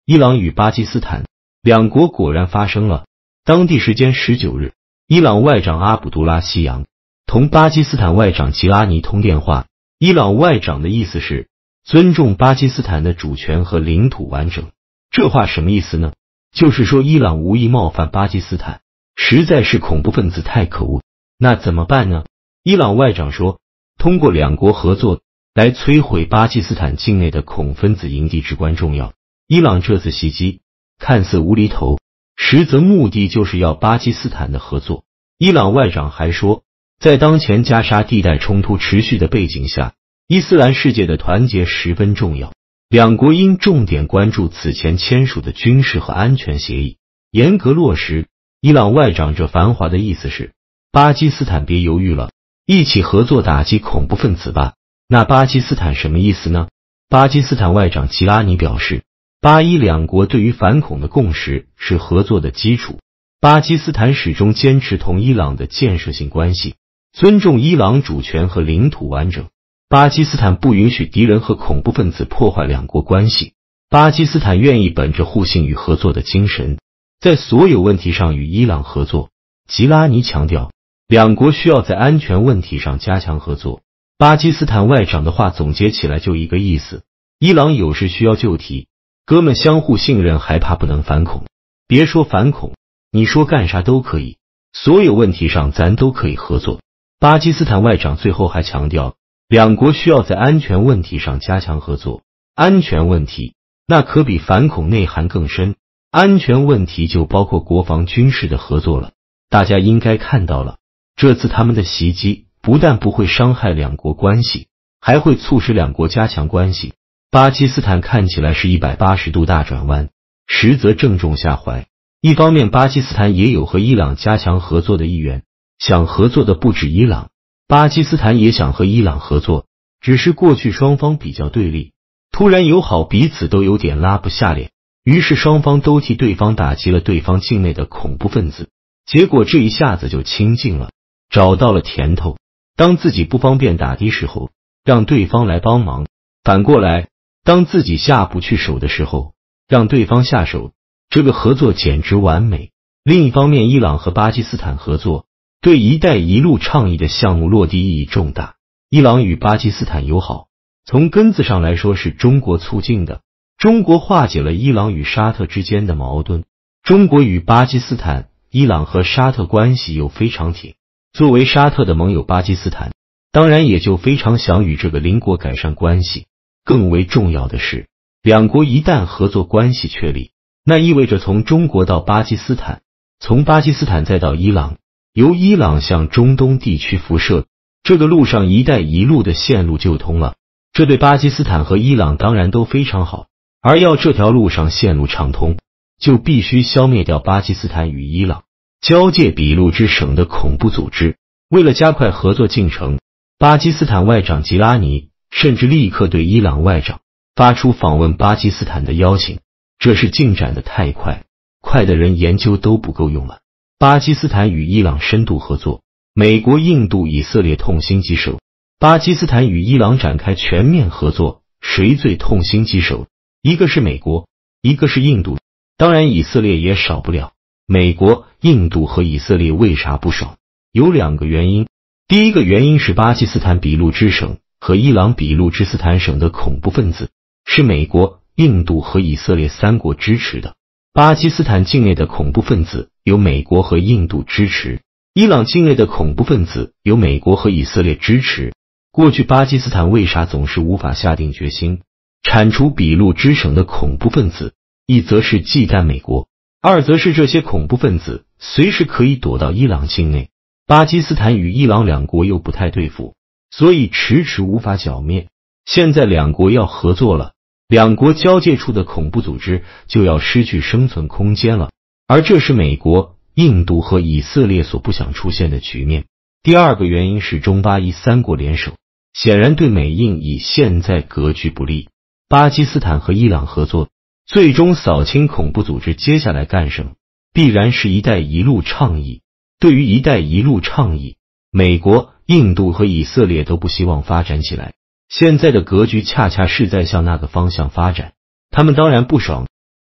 伊朗与巴基斯坦两国果然发生了当地时间19日，伊朗外长阿卜杜拉希扬同巴基斯坦外长吉拉尼通电话。伊朗外长的意思是尊重巴基斯坦的主权和领土完整。这话什么意思呢？就是说伊朗无意冒犯巴基斯坦，实在是恐怖分子太可恶。那怎么办呢？伊朗外长说，通过两国合作来摧毁巴基斯坦境内的恐分子营地至关重要。伊朗这次袭击看似无厘头，实则目的就是要巴基斯坦的合作。伊朗外长还说，在当前加沙地带冲突持续的背景下，伊斯兰世界的团结十分重要。两国应重点关注此前签署的军事和安全协议，严格落实。伊朗外长这番话的意思是，巴基斯坦别犹豫了，一起合作打击恐怖分子吧。那巴基斯坦什么意思呢？巴基斯坦外长吉拉尼表示，巴伊两国对于反恐的共识是合作的基础。巴基斯坦始终坚持同伊朗的建设性关系，尊重伊朗主权和领土完整。巴基斯坦不允许敌人和恐怖分子破坏两国关系。巴基斯坦愿意本着互信与合作的精神，在所有问题上与伊朗合作。吉拉尼强调，两国需要在安全问题上加强合作。巴基斯坦外长的话总结起来就一个意思，伊朗有事需要就提，哥们相互信任，还怕不能反恐？别说反恐，你说干啥都可以，所有问题上咱都可以合作。巴基斯坦外长最后还强调，两国需要在安全问题上加强合作。安全问题那可比反恐内涵更深，安全问题就包括国防军事的合作了。大家应该看到了，这次他们的袭击不但不会伤害两国关系，还会促使两国加强关系。巴基斯坦看起来是180度大转弯，实则正中下怀。一方面，巴基斯坦也有和伊朗加强合作的意愿，想合作的不止伊朗，巴基斯坦也想和伊朗合作，只是过去双方比较对立，突然友好，彼此都有点拉不下脸，于是双方都替对方打击了对方境内的恐怖分子，结果这一下子就亲近了，找到了甜头。当自己不方便打的时候，让对方来帮忙，反过来，当自己下不去手的时候，让对方下手，这个合作简直完美。另一方面，伊朗和巴基斯坦合作对“一带一路”倡议的项目落地意义重大。伊朗与巴基斯坦友好，从根子上来说是中国促进的，中国化解了伊朗与沙特之间的矛盾。中国与巴基斯坦、伊朗和沙特关系又非常铁，作为沙特的盟友，巴基斯坦当然也就非常想与这个邻国改善关系。更为重要的是，两国一旦合作关系确立，那意味着从中国到巴基斯坦，从巴基斯坦再到伊朗，由伊朗向中东地区辐射，这个路上“一带一路”的线路就通了。这对巴基斯坦和伊朗当然都非常好，而要这条路上线路畅通，就必须消灭掉巴基斯坦与伊朗交界俾路支省的恐怖组织。为了加快合作进程，巴基斯坦外长吉拉尼甚至立刻对伊朗外长发出访问巴基斯坦的邀请。这是进展的太快，快的人研究都不够用了。巴基斯坦与伊朗深度合作，美国、印度、以色列痛心疾首。巴基斯坦与伊朗展开全面合作，谁最痛心疾首？一个是美国，一个是印度，当然以色列也少不了。美国、印度和以色列为啥不爽？有两个原因。第一个原因是巴基斯坦俾路支省和伊朗俾路支斯坦省的恐怖分子是美国、印度和以色列三国支持的。巴基斯坦境内的恐怖分子由美国和印度支持，伊朗境内的恐怖分子由美国和以色列支持。过去巴基斯坦为啥总是无法下定决心铲除俾路支省的恐怖分子？一则是忌惮美国，二则是这些恐怖分子随时可以躲到伊朗境内。巴基斯坦与伊朗两国又不太对付，所以迟迟无法剿灭。现在两国要合作了，两国交界处的恐怖组织就要失去生存空间了，而这是美国、印度和以色列所不想出现的局面。第二个原因是中巴伊三国联手，显然对美印以现在格局不利。巴基斯坦和伊朗合作，最终扫清恐怖组织，接下来干什么？必然是一带一路倡议。对于一带一路倡议，美国、印度和以色列都不希望发展起来，现在的格局恰恰是在向那个方向发展，他们当然不爽。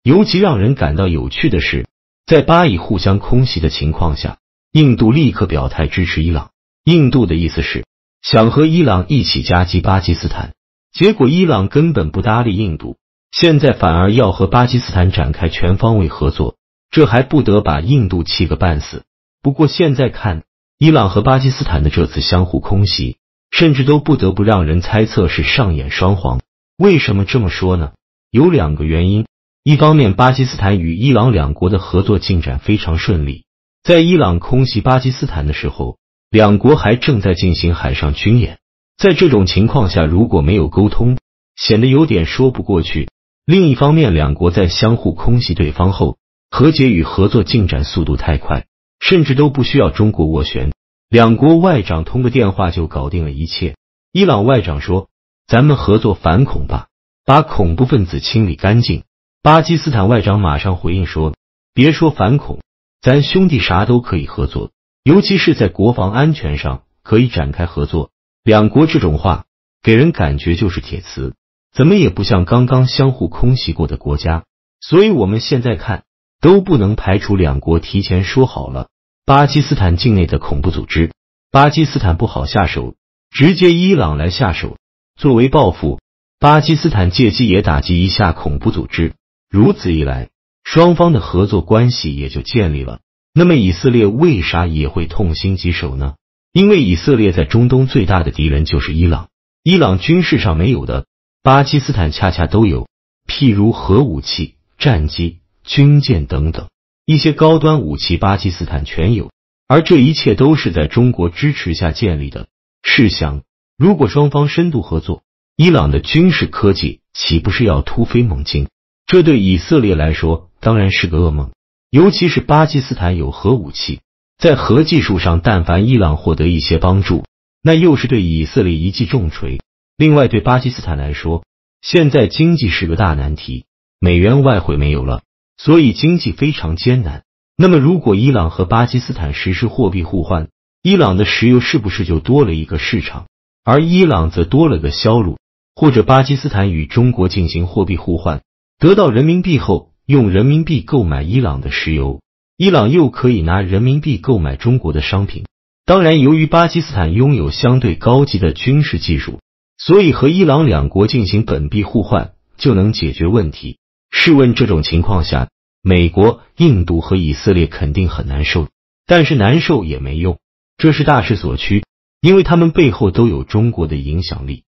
尤其让人感到有趣的是，在巴以互相空袭的情况下，印度立刻表态支持伊朗。印度的意思是想和伊朗一起夹击巴基斯坦，结果伊朗根本不搭理印度，现在反而要和巴基斯坦展开全方位合作，这还不得把印度气个半死。不过现在看，伊朗和巴基斯坦的这次相互空袭，甚至都不得不让人猜测是上演双簧。为什么这么说呢？有两个原因。一方面，巴基斯坦与伊朗两国的合作进展非常顺利，在伊朗空袭巴基斯坦的时候，两国还正在进行海上军演。在这种情况下，如果没有沟通，显得有点说不过去。另一方面，两国在相互空袭对方后，和解与合作进展速度太快，甚至都不需要中国斡旋，两国外长通个电话就搞定了一切。伊朗外长说，咱们合作反恐吧，把恐怖分子清理干净。巴基斯坦外长马上回应说，别说反恐，咱兄弟啥都可以合作，尤其是在国防安全上可以展开合作。两国这种话给人感觉就是铁磁，怎么也不像刚刚相互空袭过的国家。所以我们现在看都不能排除两国提前说好了，巴基斯坦境内的恐怖组织，巴基斯坦不好下手，直接伊朗来下手，作为报复，巴基斯坦借机也打击一下恐怖组织。如此一来，双方的合作关系也就建立了。那么以色列为啥也会痛心疾首呢？因为以色列在中东最大的敌人就是伊朗，伊朗军事上没有的，巴基斯坦恰恰都有，譬如核武器、战机、军舰等等，一些高端武器巴基斯坦全有，而这一切都是在中国支持下建立的。试想，如果双方深度合作，伊朗的军事科技岂不是要突飞猛进？这对以色列来说当然是个噩梦，尤其是巴基斯坦有核武器，在核技术上但凡伊朗获得一些帮助，那又是对以色列一记重锤。另外，对巴基斯坦来说，现在经济是个大难题，美元外汇没有了，所以经济非常艰难。那么如果伊朗和巴基斯坦实施货币互换，伊朗的石油是不是就多了一个市场，而伊朗则多了个销路？或者巴基斯坦与中国进行货币互换，得到人民币后，用人民币购买伊朗的石油，伊朗又可以拿人民币购买中国的商品。当然，由于巴基斯坦拥有相对高级的军事技术，所以和伊朗两国进行本币互换就能解决问题。试问这种情况下，美国、印度和以色列肯定很难受，但是难受也没用，这是大势所趋，因为他们背后都有中国的影响力。